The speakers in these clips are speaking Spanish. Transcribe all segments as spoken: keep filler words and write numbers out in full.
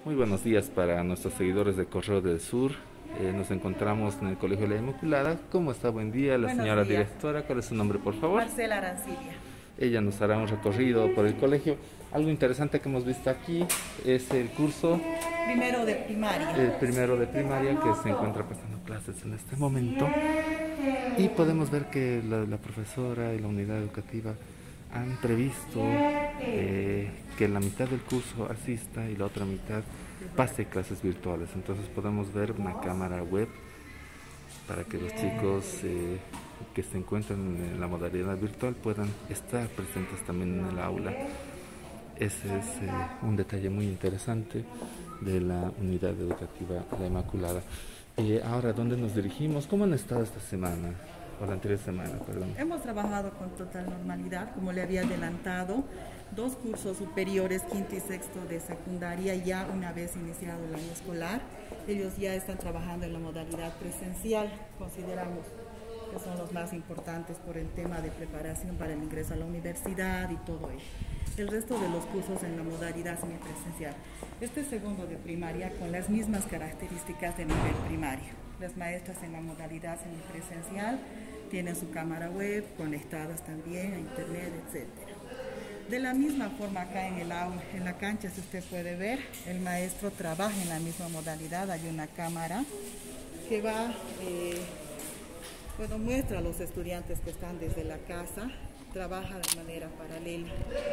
Muy buenos días para nuestros seguidores de Correo del Sur. Eh, nos encontramos en el Colegio de la Inmaculada. ¿Cómo está? Buen día, la Buenos señora días. directora. ¿Cuál es su nombre, por favor? Marcela Arancibia. Ella nos hará un recorrido por el colegio. Algo interesante que hemos visto aquí es el curso Primero de primaria. el primero de primaria, que se encuentra prestando clases en este momento. Y podemos ver que la, la profesora y la unidad educativa han previsto eh, que la mitad del curso asista y la otra mitad pase clases virtuales. Entonces podemos ver una cámara web para que los chicos eh, que se encuentran en la modalidad virtual puedan estar presentes también en el aula. Ese es eh, un detalle muy interesante de la unidad educativa La Inmaculada. Eh, ahora, ¿dónde nos dirigimos? ¿Cómo han estado esta semana? O la anterior semana, perdón. Hemos trabajado con total normalidad, como le había adelantado, dos cursos superiores, quinto y sexto de secundaria, ya una vez iniciado el año escolar. Ellos ya están trabajando en la modalidad presencial, consideramos que son los más importantes por el tema de preparación para el ingreso a la universidad y todo ello. El resto de los cursos en la modalidad semipresencial. Este segundo de primaria con las mismas características de nivel primario. Las maestras en la modalidad semipresencial tienen su cámara web, conectadas también a internet, etcétera. De la misma forma acá en el aula, en la cancha, si usted puede ver, el maestro trabaja en la misma modalidad, hay una cámara que va, eh, bueno, muestra a los estudiantes que están desde la casa, trabaja de manera paralela.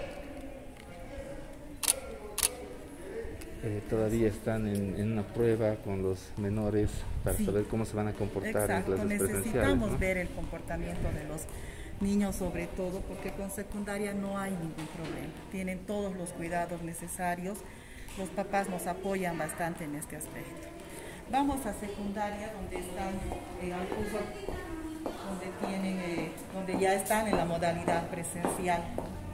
Eh, todavía están en, en una prueba con los menores para Sí, saber cómo se van a comportar exacto, en clases presenciales, necesitamos ¿no? ver el comportamiento de los niños sobre todo, porque con secundaria no hay ningún problema, tienen todos los cuidados necesarios, los papás nos apoyan bastante en este aspecto. Vamos a secundaria, donde están eh, al curso, donde, tienen, eh, donde ya están en la modalidad presencial.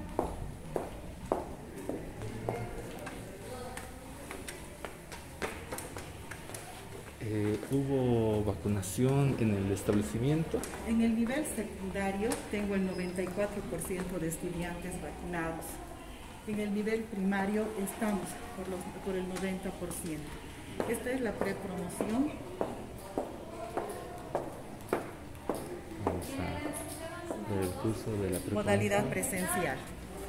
Eh, ¿Hubo vacunación en el establecimiento? En el nivel secundario tengo el noventa y cuatro por ciento de estudiantes vacunados. En el nivel primario estamos por, los, por el noventa por ciento. Esta es la prepromoción. Vamos a ver el curso de la prepromoción. Modalidad presencial.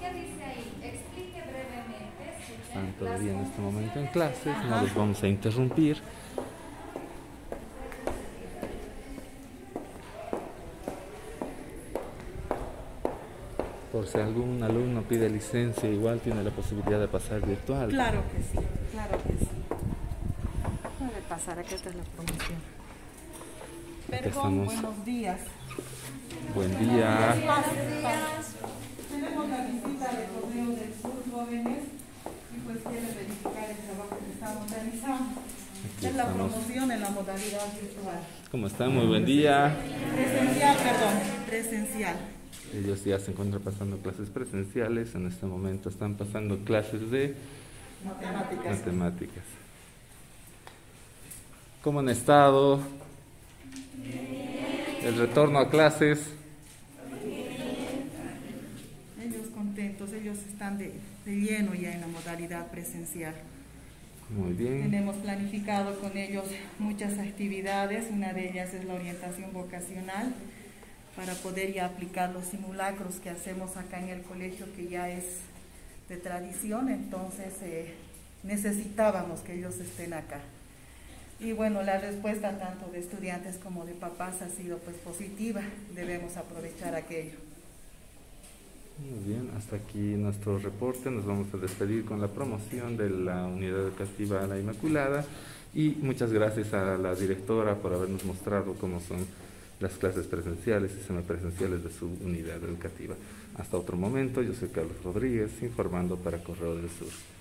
Están todavía en este momento en clases, Ajá. No los vamos a interrumpir. Por si algún alumno pide licencia, igual tiene la posibilidad de pasar virtual. Claro que sí, claro que sí. Puede pasar, aquí está la promoción. Perdón, buenos días. Buen día. Tenemos la visita de Correo del Sur, jóvenes, y pues quiere verificar el trabajo que estamos realizando. Aquí es la estamos. promoción en la modalidad virtual. ¿Cómo están? Muy buen día. Presencial, perdón, presencial. Ellos ya se encuentran pasando clases presenciales, en este momento están pasando clases de matemáticas. matemáticas. ¿Cómo han estado? El retorno a clases. Ellos contentos, ellos están de, de lleno ya en la modalidad presencial. Muy bien. Tenemos planificado con ellos muchas actividades, una de ellas es la orientación vocacional, para poder ya aplicar los simulacros que hacemos acá en el colegio, que ya es de tradición, entonces eh, necesitábamos que ellos estén acá. Y bueno, la respuesta tanto de estudiantes como de papás ha sido pues positiva, debemos aprovechar aquello. Muy bien, hasta aquí nuestro reporte, nos vamos a despedir con la promoción de la Unidad Educativa La Inmaculada y muchas gracias a la directora por habernos mostrado cómo son las clases presenciales y semipresenciales de su unidad educativa. Hasta otro momento, yo soy Carlos Rodríguez, informando para Correo del Sur.